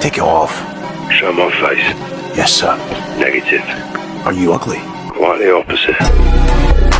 Take it off. Show my face. Yes, sir. Negative. Are you ugly? Quite the opposite.